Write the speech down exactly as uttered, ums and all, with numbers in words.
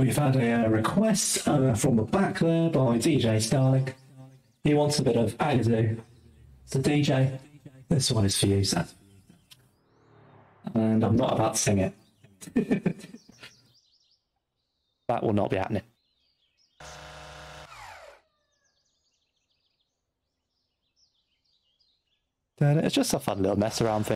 We've had a uh, request uh, from the back there by D J Starling. He wants a bit of Agadoo. So D J, this one is for you, sir. And I'm not about to sing it. That will not be happening. It's just a fun little mess around thing.